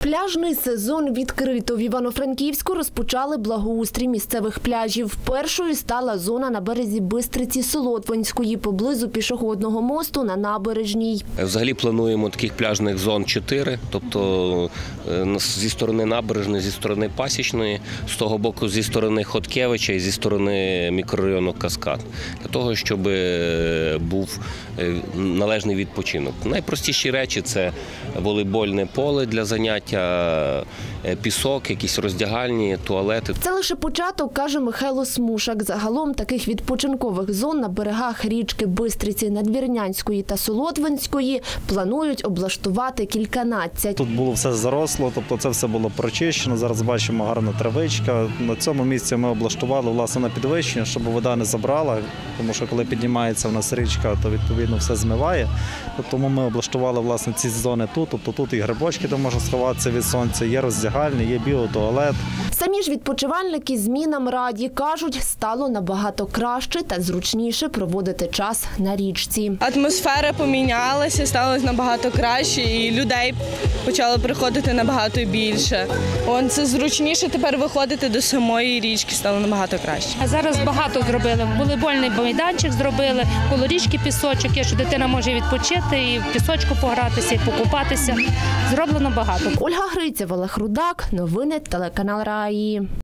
Пляжний сезон відкрито. В Івано-Франківську розпочали благоустрій місцевих пляжів. Першою стала зона на березі Бистриці Солотвинської, поблизу пішохідного мосту на Набережній. Взагалі плануємо таких пляжних зон 4, тобто зі сторони Набережної, зі сторони Пасічної, з того боку зі сторони Хоткевича і зі сторони мікрорайону Каскад, для того, щоб був належний відпочинок. Найпростіші речі – це волейбольне поле для заняття, пісок, якісь роздягальні, туалети. Це лише початок, каже Михайло Смушак. Загалом таких відпочинкових зон на берегах річки Бистриці, Надвірнянської та Солотвинської планують облаштувати кільканадцять. Тут було все заросло, тобто це все було прочищено. Зараз бачимо гарна травичка. На цьому місці ми облаштували власне на підвищення, щоб вода не забрала, тому що коли піднімається в нас річка, то відповідно все змиває. Тому ми облаштували власне ці зони тут, тобто тут і грибочки, де можна сховатися від сонця, є роздягальні, є біотуалет. Самі ж відпочивальники змінам раді. Кажуть, стало набагато краще та зручніше проводити час на річці. Атмосфера помінялася, стало набагато краще і людей почало приходити набагато більше. Це зручніше тепер виходити до самої річки, стало набагато краще. А зараз багато зробили. Волейбольний майданчик зробили, коло річки пісочок є, що дитина може відпочити і в пісочку погратися, і покупатися. Зроблено багато. Ольга Гриця, Олег Рудак. Новини телеканал Раї.